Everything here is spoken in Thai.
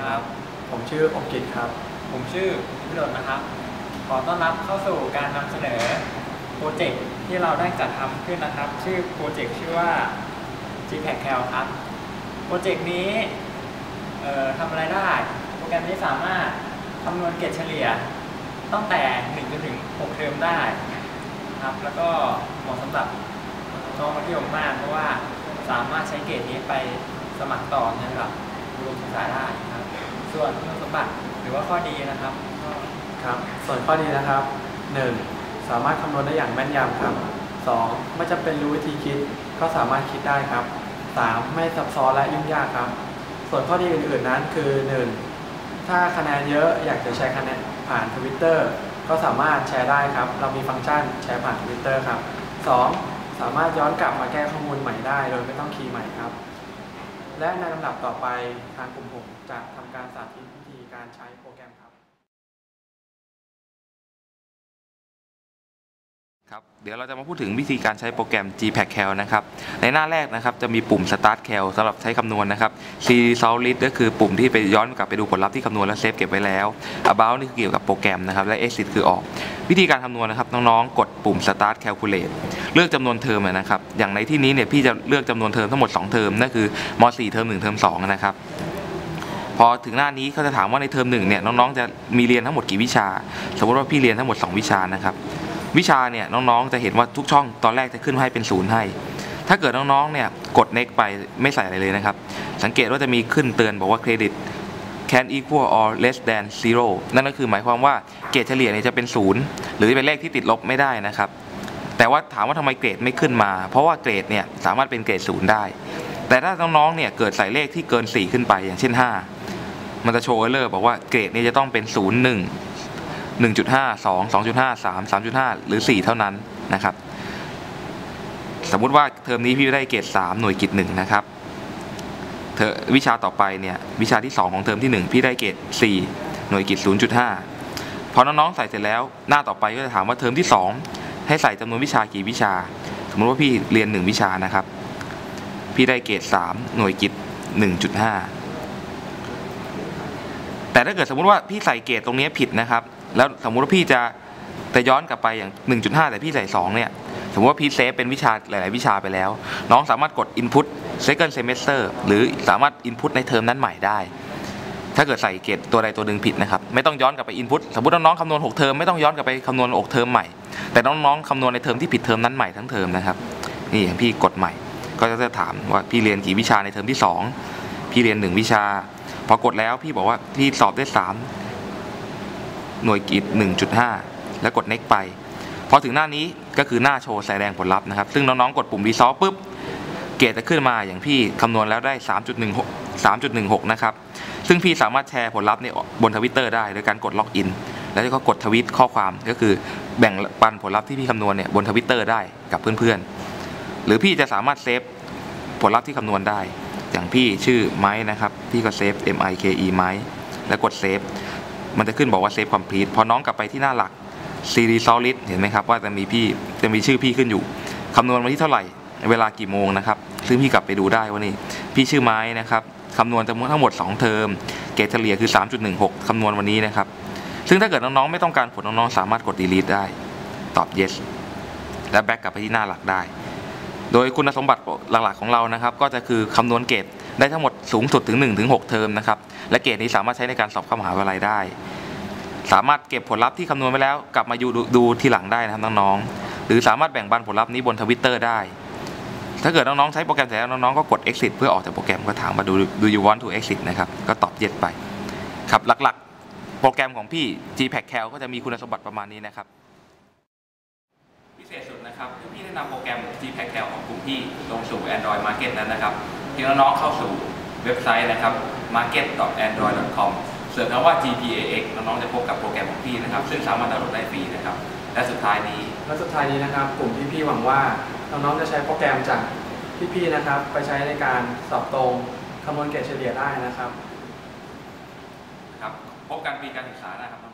ครับผมชื่ออบกิตครับผมชื่อพิรดนะครับขอต้อนรับเข้าสู่การนำเสนอโปรเจกต์ที่เราได้จัดทำขึ้นนะครับชื่อโปรเจกต์ชื่อว่า GPACKCAL ครับโปรเจกต์นี้ทำอะไรได้โปรแกรมนี้สามารถคำนวณเกรดเฉลี่ยตั้งแต่1จนถึง6เทอมได้ครับแล้วก็เหมาะสำหรับน้องมัธยมมากเพราะว่าสามารถใช้เกรดนี้ไปสมัครต่อในระดับอุดมศึกษาได้ครับส่วนคุณสมบัติหรือว่าข้อดีนะครับส่วนข้อดีนะครับ 1. สามารถคำนวณได้อย่างแม่นยำครับ 2. ไม่จำเป็นรู้วิธีคิดก็สามารถคิดได้ครับ 3. ไม่ซับซ้อนและยุ่งยากครับส่วนข้อดีอื่นๆนั้นคือ 1. ถ้าคะแนนเยอะอยากจะแชร์คะแนนผ่าน Twitter ก็สามารถแชร์ได้ครับเรามีฟังก์ชันแชร์ผ่าน Twitter ครับ 2. สามารถย้อนกลับมาแก้ข้อมูลใหม่ได้โดยไม่ต้องคีย์ใหม่ครับและในลำดับต่อไปทางกลุ่มผมจะทำการสาธิตวิธีการใช้โปรแกรมครับเดี๋ยวเราจะมาพูดถึงวิธีการใช้โปรแกรม GPACKCAL นะครับในหน้าแรกนะครับจะมีปุ่ม Start Cal สำหรับใช้คำนวณนะครับ Result List ก็คือปุ่มที่ไปย้อนกลับไปดูผลลัพธ์ที่คำนวณและเซฟเก็บไว้แล้ว About นี่คือเกี่ยวกับโปรแกรมนะครับและ Exit คือออกวิธีการคำนวณนะครับน้องๆกดปุ่ม Start Calculate เลือกจำนวนเทอมนะครับอย่างในที่นี้เนี่ยพี่จะเลือกจำนวนเทอมทั้งหมด2เทอมนั่นคือม.4 เทอม1เทอม2นะครับพอถึงหน้านี้เขาจะถามว่าในเทอม1เนี่ยน้องๆจะมีเรียนทั้งหมดกี่วิชาสมมติว่าพี่เรียนทั้งหมด2วิชานะครับวิชาเนี่ยน้องๆจะเห็นว่าทุกช่องตอนแรกจะขึ้นให้เป็น0ให้ถ้าเกิดน้องๆเนี่ยกด next ไปไม่ใส่อะไรเลยนะครับสังเกตว่าจะมีขึ้นเตือนบอกว่า credit can equal or less than 0นั่นก็คือหมายความว่าเกรดเฉลี่ยเนี่ยจะเป็น0หรือเป็นเลขที่ติดลบไม่ได้นะครับแต่ว่าถามว่าทำไมเกรดไม่ขึ้นมาเพราะว่าเกรดเนี่ยสามารถเป็นเกรด0ได้แต่ถ้าน้องๆเนี่ยเกิดใส่เลขที่เกิน4ขึ้นไปอย่างเช่น5มันจะโชว์errorบอกว่าเกรดเนี่ยจะต้องเป็น0 1 1.5 2 2.5 3 3.5 หรือ4เท่านั้นนะครับสมมุติว่าเทอมนี้พี่ได้เกรด3หน่วยกิจ1นะครับวิชาต่อไปเนี่ยวิชาที่2ของเทอมที่1พี่ได้เกรด4หน่วยกิจ 0.5 พอน้องๆใส่เสร็จแล้วหน้าต่อไปก็จะถามว่าเทอมที่2ให้ใส่จำนวนวิชากี่วิชาสมมติว่าพี่เรียน1วิชานะครับพี่ได้เกรด3หน่วยกิจ 1.5 แต่ถ้าเกิดสมมุติว่าพี่ใส่เกรดตรงนี้ผิดนะครับแล้วสมมุติว่าพี่จะย้อนกลับไปอย่าง 1.5 แต่พี่ใส่2เนี่ยสมมติว่าพี่เซฟเป็นวิชาหลายๆวิชาไปแล้วน้องสามารถกด input second semester หรือสามารถ input ในเทอมนั้นใหม่ได้ถ้าเกิดใส่เกรดตัวใดตัวหนึ่งผิดนะครับไม่ต้องย้อนกลับไป input สมมติน้องๆคำนวณ6เทอมไม่ต้องย้อนกลับไปคำนวณ6เทอมใหม่แต่น้องๆคำนวณในเทอมที่ผิดเทอมนั้นใหม่ทั้งเทอมนะครับนี่อย่างพี่กดใหม่ก็จะถามว่าพี่เรียนกี่วิชาในเทอมที่2พี่เรียน1วิชาพอกดแล้วพี่บอกว่าพี่สอบได้3หน่วยกิจ 1.5 แล้วกด next ไปพอถึงหน้านี้ก็คือหน้าโชว์แสดงผลลัพธ์นะครับซึ่งน้องๆกดปุ่ม Result ปุ๊บเกรดจะขึ้นมาอย่างพี่คำนวณแล้วได้ 3.16 นะครับซึ่งพี่สามารถแชร์ผลลัพธ์ในบน Twitter ได้โดยการกดล็อกอินแล้วก็กดทวีตข้อความก็คือแบ่งปันผลลัพธ์ที่พี่คำนวณเนี่ยบน Twitter ได้กับเพื่อนๆหรือพี่จะสามารถเซฟผลลัพธ์ที่คำนวณได้อย่างพี่ชื่อไม้นะครับพี่ก็เซฟ MIKE ไม้แล้วกดเซฟมันจะขึ้นบอกว่าเซฟคอมพลีทพอน้องกลับไปที่หน้าหลัก Result List เห็นไหมครับว่าจะมีชื่อพี่ขึ้นอยู่คำนวณวันที่เท่าไหร่เวลากี่โมงนะครับซึ่งพี่กลับไปดูได้ว่านี่พี่ชื่อไม้นะครับคำนวณทั้งหมด2เทอมเกรดเฉลี่ยคือ 3.16 คำนวณวันนี้นะครับซึ่งถ้าเกิดน้องๆไม่ต้องการผลน้องๆสามารถกด delete ได้ตอบ yes และแบ็กกลับไปที่หน้าหลักได้โดยคุณสมบัติหลักๆของเรานะครับก็จะคือคำนวณเกรดได้ทั้งหมดสูงสุดถึง 1-6 เทอมนะครับและเกรดนี้สามารถใช้ในการสอบเข้ามหาวิทยาลัยได้สามารถเก็บผลลัพธ์ที่คำนวณไว้แล้วกลับมาดูทีหลังได้นะครับน้องๆหรือสามารถแบ่งปันผลลัพธ์นี้บน Twitter ได้ถ้าเกิดน้องๆใช้โปรแกรมเสร็จแล้วน้องๆก็กด exit เพื่อออกจากโปรแกรมก็ถามว่าdo you want to exit นะครับก็ตอบ yes ไปครับหลักๆโปรแกรมของพี่ GPACKCAL ก็จะมีคุณสมบัติประมาณนี้นะครับพิเศษสุดนะครับที่พี่ได้นำโปรแกรม GPACKCAL ของกลุ่มพี่ลงสู่ Android Market นั้นนะครับที่น้องๆเข้าสู่เว็บไซต์นะครับ market.android.com เสิร์ชคำว่า GPAX น้องๆจะพบกับโปรแกรมของพี่นะครับซึ่งสามารถดาวน์โหลดได้ฟรีนะครับและสุดท้ายนี้นะครับกลุ่มพี่ๆหวังว่าน้องๆจะใช้โปรแกรมจากพี่ๆนะครับไปใช้ในการสอบตรงคำนวณเกรดเฉลี่ยได้นะครับพบกันปีการศึกษานะครับ